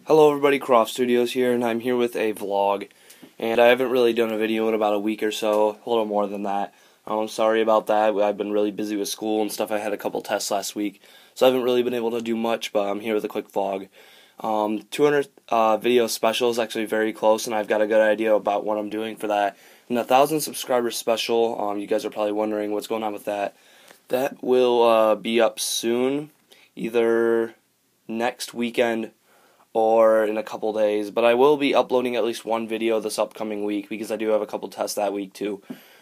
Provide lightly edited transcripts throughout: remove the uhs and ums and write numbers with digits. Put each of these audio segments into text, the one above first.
Hello everybody, Croft Studios here, and I'm here with a vlog. And I haven't really done a video in about a week or so, a little more than that. I'm sorry about that. I've been really busy with school and stuff. I had a couple tests last week, so I haven't really been able to do much, but I'm here with a quick vlog. 200 video special is actually very close, and I've got a good idea about what I'm doing for that. And the 1,000 subscriber special, you guys are probably wondering what's going on with that. That will be up soon, either next weekend or in a couple days, but I will be uploading at least one video this upcoming week because I do have a couple tests that week too.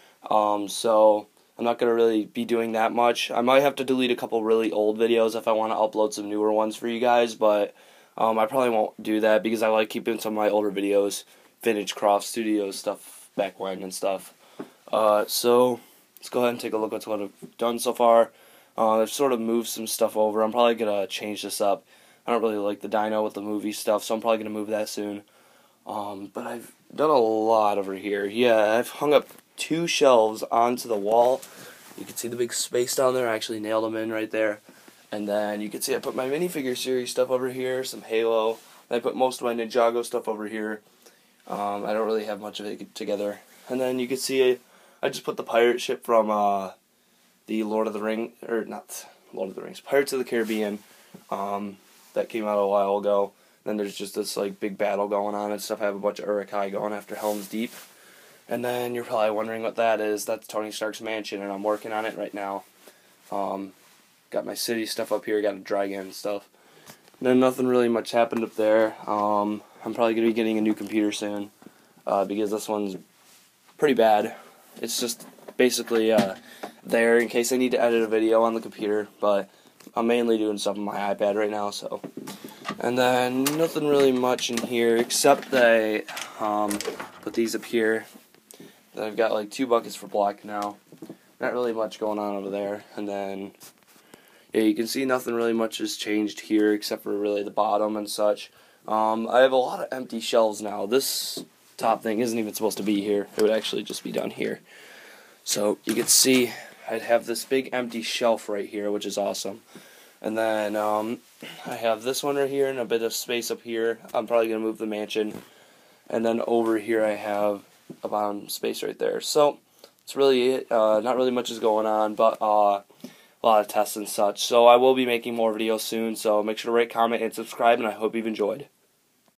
So I'm not going to really be doing that much. I might have to delete a couple really old videos if I want to upload some newer ones for you guys, but I probably won't do that because I like keeping some of my older videos, vintage Croft Studios stuff back when and stuff. So let's go ahead and take a look at what I've done so far. I've sort of moved some stuff over. I'm probably going to change this up. I don't really like the dyno with the movie stuff, so I'm probably going to move that soon. But I've done a lot over here. Yeah, I've hung up 2 shelves onto the wall. You can see the big space down there. I actually nailed them in right there. And then you can see I put my minifigure series stuff over here, some Halo. And I put most of my Ninjago stuff over here. I don't really have much of it together. And then you can see I just put the pirate ship from the Lord of the Rings, or not Lord of the Rings, Pirates of the Caribbean. That came out a while ago. Then there's just this like big battle going on and stuff. I have a bunch of Uruk-hai going after Helm's Deep. And then you're probably wondering what that is. That's Tony Stark's mansion, and I'm working on it right now. Got my city stuff up here, got a dragon and stuff. And then nothing really much happened up there. I'm probably going to be getting a new computer soon, because this one's pretty bad. It's just basically there in case I need to edit a video on the computer, but I'm mainly doing stuff on my iPad right now, so. And then nothing really much in here except that I put these up here. Then I've got like 2 buckets for black now. Not really much going on over there. And then, yeah, you can see nothing really much has changed here except for really the bottom and such. I have a lot of empty shelves now. This top thing isn't even supposed to be here. It would actually just be down here. So you can see I'd have this big empty shelf right here, which is awesome. And then I have this one right here and a bit of space up here. I'm probably going to move the mansion. And then over here I have a bottom space right there. So that's really it. Not really much is going on, but a lot of tests and such. So I will be making more videos soon. So make sure to rate, comment, and subscribe, and I hope you've enjoyed.